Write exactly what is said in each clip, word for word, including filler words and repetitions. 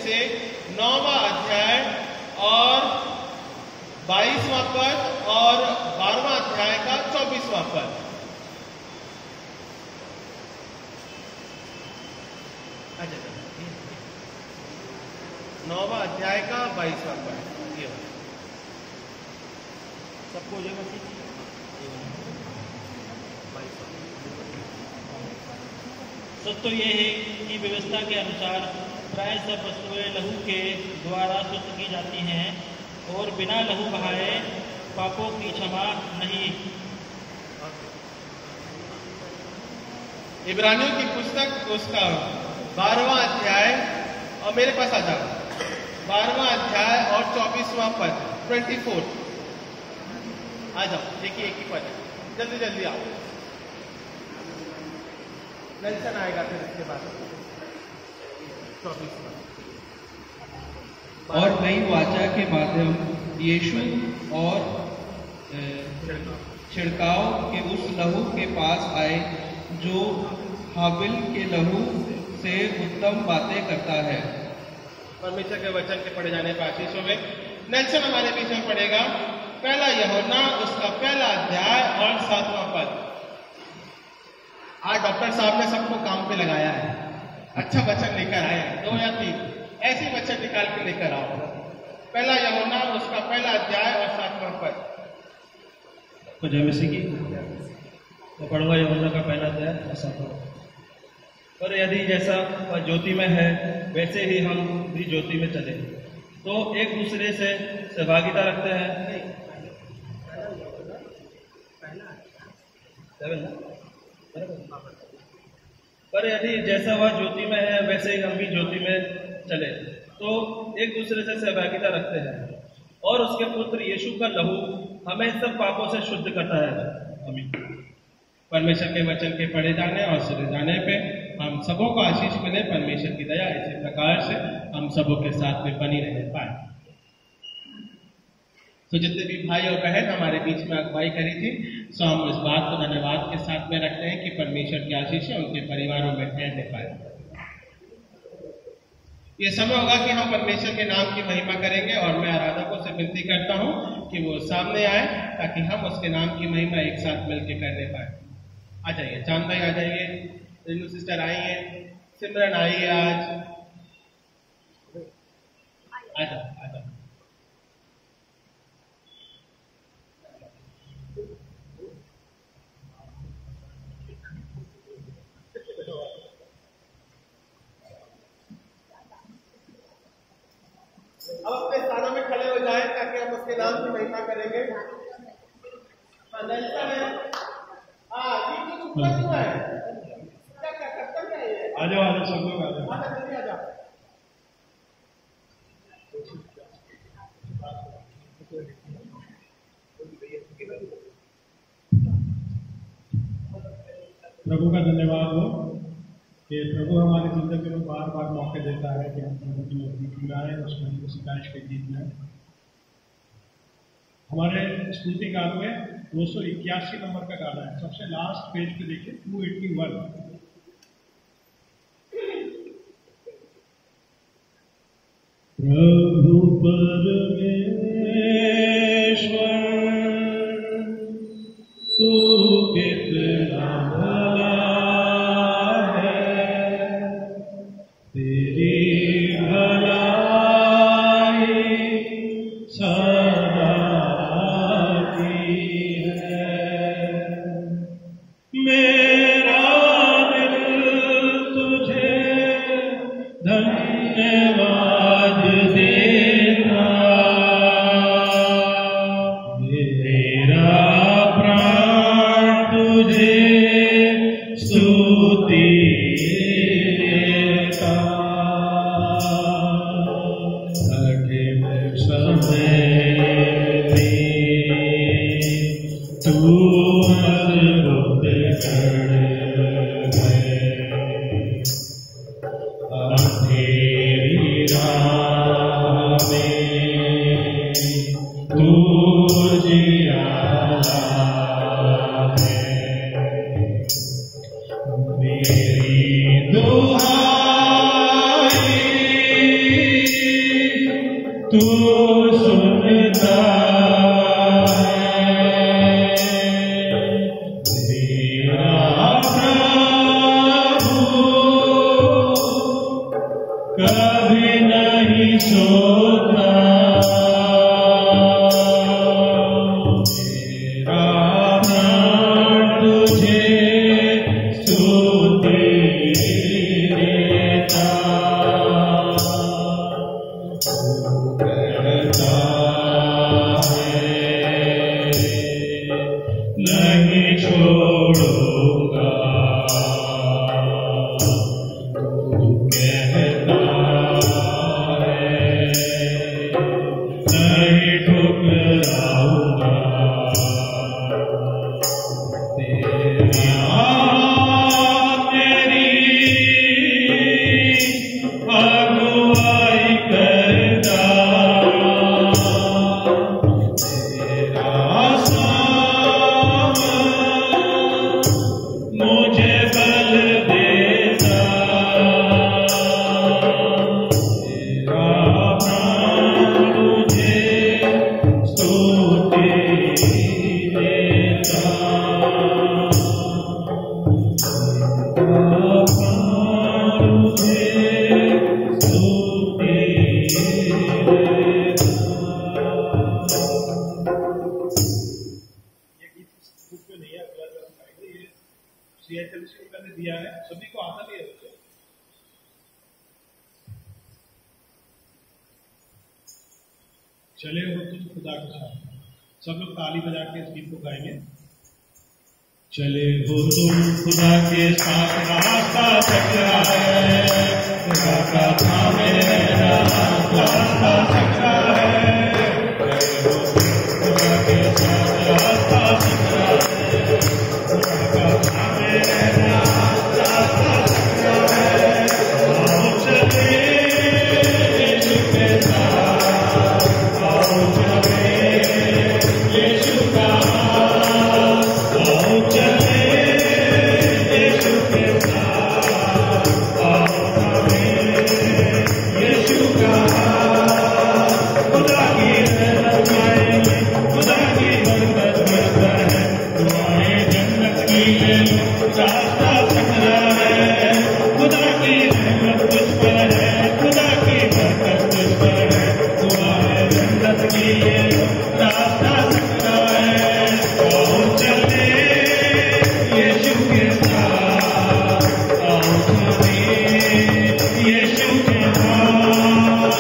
से नौवां अध्याय और बाईसवां पद और बारहवां अध्याय का चौबीसवां पद। नौवां अध्याय का बाईसवां पद ये सबको जगह सच तो ये है कि व्यवस्था के अनुसार प्राय सब वस्तुएं लहू के द्वारा शुद्ध की जाती हैं और बिना लहू बहाए पापों की क्षमा नहीं। इब्रानियों की पुस्तक उसका बारहवां अध्याय और मेरे पास आ जाओ, बारहवां अध्याय और चौबीसवां पद, ट्वेंटी फोर आ जाओ, देखिए एक ही पद है, जल्दी जल्दी आओ, नेल्सन आएगा फिर इसके बाद चौबीसवां। और नई वाचा के माध्यम यीशु और छिड़काव के उस लहू के पास आए जो हाबिल के लहू से उत्तम बातें करता है। परमेश्वर के वचन के पढ़े जाने पर आशीष होवे। नेल्सन हमारे बीच में पढ़ेगा पहला यूहन्ना उसका पहला अध्याय और सातवां पद। आज डॉक्टर साहब ने सबको काम पे लगाया है, अच्छा वचन लेकर आए हैं, दो या तीन ऐसी वचन निकाल के लेकर आओ। पहला यूहन्ना उसका पहला अध्याय और सातवां पद। तो जय मसीह की। तो पढ़ूंगा यूहन्ना का पहला अध्याय और सातवां। पर यदि जैसा वह ज्योति में है वैसे ही हम भी ज्योति में चले तो एक दूसरे से सहभागिता रखते हैं। पर यदि जैसा वह ज्योति में है वैसे ही हम भी ज्योति में चले तो एक दूसरे से सहभागिता रखते हैं और उसके पुत्र यीशु का लहू हमें सब पापों से शुद्ध करता है। आमीन। परमेश्वर के वचन के पढ़े जाने और सुने जाने पे हम सबों को आशीष मिले। परमेश्वर की दया इसी प्रकार से हम सबों के साथ में बनी रह पाए। तो जितने भी भाई और बहन हमारे बीच में अगुवाई करी थी सो हम इस बात को धन्यवाद के साथ में रखते हैं कि परमेश्वर की आशीष उनके परिवारों में ठहरने पाए। ये समय होगा कि हम परमेश्वर के नाम की महिमा करेंगे और मैं आराधकों से विनती करता हूं कि वो सामने आए ताकि हम उसके नाम की महिमा एक साथ मिलकर करने पाए। आ जाइए, चांद भाई आ जाइए, रेनू सिस्टर आई है, सिमरन आई है, आज आ जाओ आ जाओ। अब अपने स्थानों में खड़े हो जाए ताकि हम उसके नाम की महिमा करेंगे। हाँ, ये कुछ ऊपर हुआ है, क्या क्या करता क्या है? आ जाओ आ जाओ सब लोग आ जाओ। हाँ जल्दी आ जाओ। प्रभु का धन्यवाद हो कि प्रभु हमारी जिंदगी में बार बार मौके देता है कि हम प्रभु की नजदीकी में आए, उसमें हमको सिकाइश के गीत में। हमारे स्तुति गान में दो सौ इक्यासी नंबर का गाना है, सबसे लास्ट पेज पे देखिए, टू एट्टी वन। प्रभु परमेश्वर तू कितना भला है, तेरी भलाई सदा की है। मेरा दिल तुझे धन्यवाद देता, मेरा प्राण तुझे स्तुति देता। कठिन समय में तू मजबूत खड़े है, अंधेरी राह में तू जियाला है। मेरी दुहाई तू सुनता कभी नहीं सोता मेरा प्राण तुझे स्तुति देता तू कहता है नहीं छोड़ूंगा नहीं ठुकराऊंगा तेरी अगुवाई करता तेरा साथ मुझे बल देता तेरा प्राण मुझे स्तुति देता तेरा प्राण मुझे स्तुति देता। ये गीत बुक में नहीं है, अगला जो हम गाएंगे ये सीएचएलसी को मैंने दिया है, सभी को आता नहीं है वैसे। चले हो तुम खुदा के साथ, सब लोग ताली बजा के इस गीत को गाएंगे। चले हो तुम खुदा के साथ, रास्ता सकरा है, खुदा का थामे रहना रास्ता सकरा है। चले हो तुम खुदा के साथ, रास्ता सकरा है, खुदा का थामे रहना रास्ता सकरा है। आओ चले यीशु के साथ, आओ चले यीशु का हाथ, आओ चले यीशु के साथ, आओ चले यीशु का हाथ। खुदा की रहमत पाएंगे, खुदा की बरकत करता है, दुआएं जन्नत की ले लो, रास्ता सकरा है। खुदा की रहमत तुझ पर है, खुदा की बरकत तुझ पर है, दुआएं जन्नत की ले लो, रास्ता सकरा है। आओ चले यीशु के साथ, आओ चले यीशु के साथ।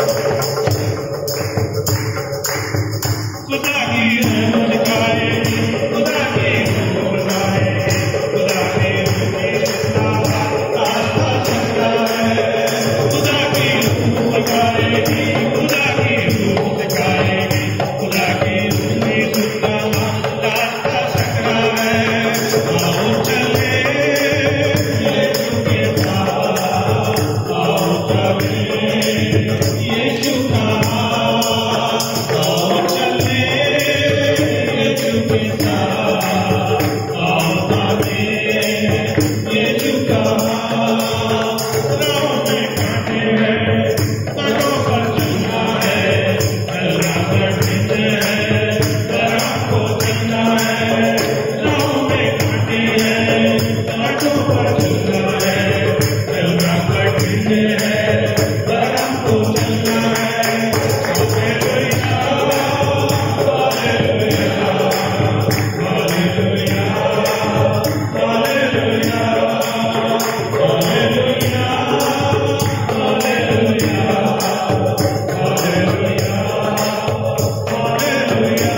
खुदा की रहमत गाएंगे, खुदा की रहमत गाएंगे, खुदा की रहमत रास्ता सकरा है। खुदा की रहमत गाएंगे, खुदा की रहमत गाएंगे, खुदा की रहमत रास्ता सकरा है। आओ चले यीशु के साथ, आओ चले यीशु का हाथ, आओ चले यीशु के साथ, आओ चले यीशु का हाथ। राहों में कांटे हैं, तटों पर चलना है, चलना कठिन है, पर आपको चलना है। राहों में कांटे हैं, तटों पर चलना है, चलना कठिन है, पर आपको चलना है। Hallelujah, hallelujah, hallelujah, hallelujah, hallelujah, hallelujah, hallelujah, hallelujah.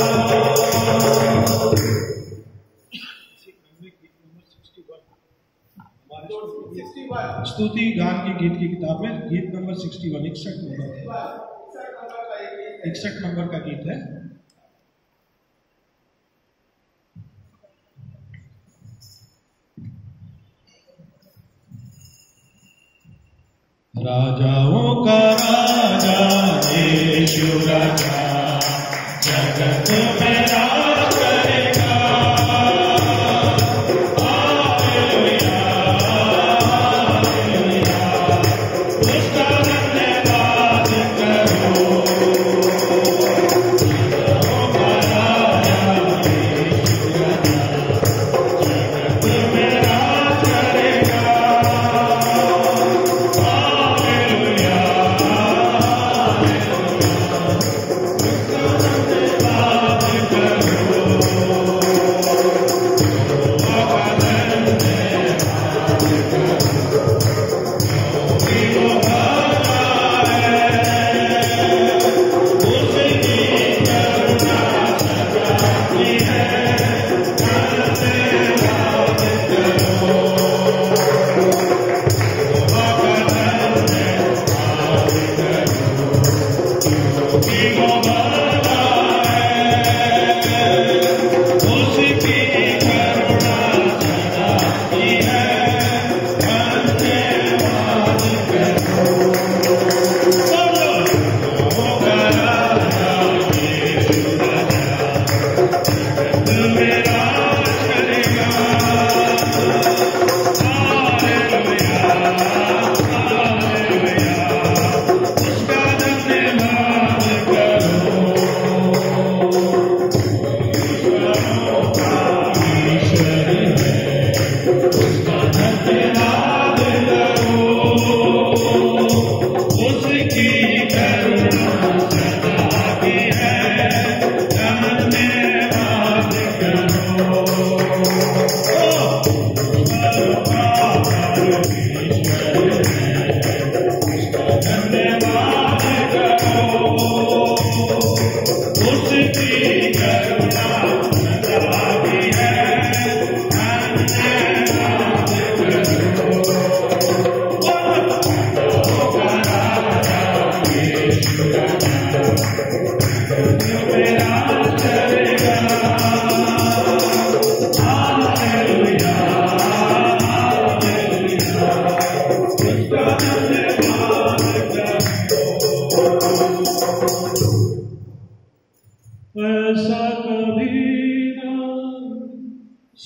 स्तुति गान के गीत की किताब में गीत नंबर इकसठ, इकसठ नंबर इकसठ नंबर का गीत है। राजाओं का राजा यीशु राजा जगत में राज करेगा। हालेलुया, हालेलुया, उसका धन्यवाद करो।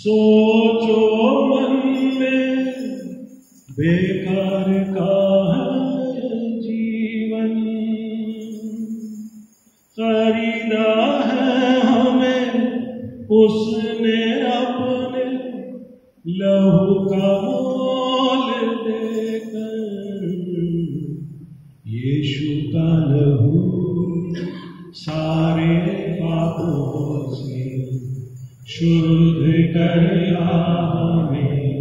सोचो मन में बेकार का है जीवन, खरीदा है हमें उसने अपने लहू का मोल देकर। यीशु का लहू सारे पापों से शुद्ध करता हमें।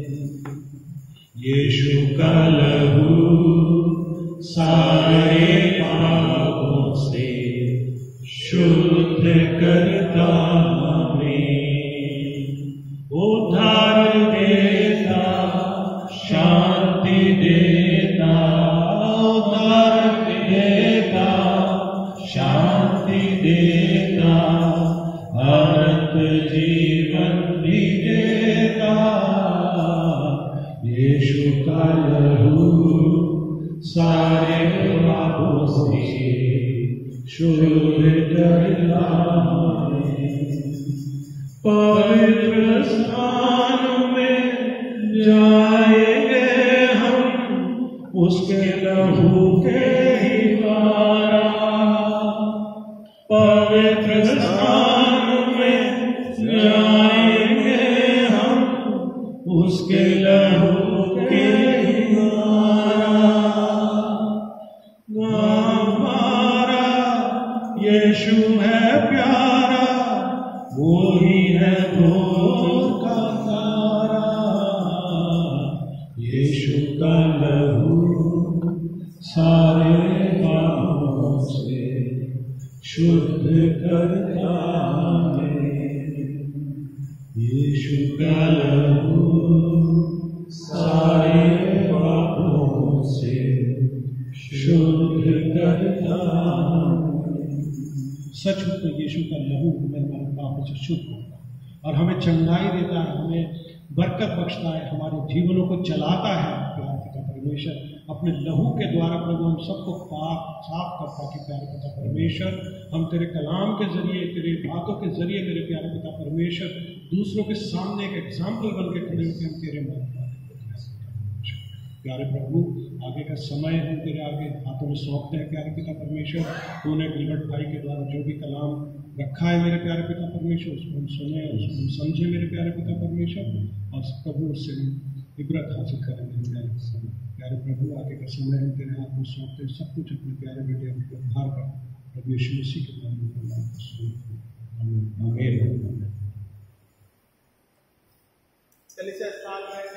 यीशु का लहू सारे पापों से शुद्ध करता हमें। उद्धार देता, शांति देता, उद्धार देता, शांति देता, अनंत जीवन भी देता। यीशु का लहू सारे पापों से शुद्ध करता हमें। पवित्र स्थान में जाएंगे हम उसके लहू के ही द्वारा। पवित्र स्थान में जाएंगे हम उसके लहू के ही द्वारा। हमारा यीशु है प्यारा, वो ही है भोर का तारा। यीशु का लहू सारे पापों से शुद्ध करता हमें। यीशु का लहू सारे पापों से शुद्ध करता हमें। सचमुच में यीशु का लहू हमें हमारे पापों से शुद्ध करता है और हमें चंगाई देता है, हमें बरकत बख्शता है, हमारे जीवनों को चलाता है। प्यारे पिता परमेश्वर अपने लहू के द्वारा प्रभु हम सबको पाप साफ करता कि प्यारे पिता परमेश्वर हम तेरे कलाम के जरिए, तेरे बातों के जरिए मेरे प्यारे पिता परमेश्वर दूसरों के सामने एक एग्जाम्पल बन के खड़े होकर हम तेरे मान प्यारे प्रभु आगे का समय हम तेरे आगे हाथों में सौंपते हैं। प्यारे पिता परमेश्वर तूने गिलबर्ट भाई के द्वारा जो भी कलाम रखा है मेरे प्यारे पिता परमेश्वर उसको हम सुने और उसको हम समझे मेरे प्यारे पिता परमेश्वर, और प्रभु उससे इबरत हासिल करें मेरे प्यारे समय। प्यारे प्रभु आगे का समय हम तेरे हाथ में सौंपते हैं, सब कुछ अपने प्यारे बेटे हमको उद्धार कर प्रभु यीशु मसीह के नाम में आमीन। कलीसिया स्थान में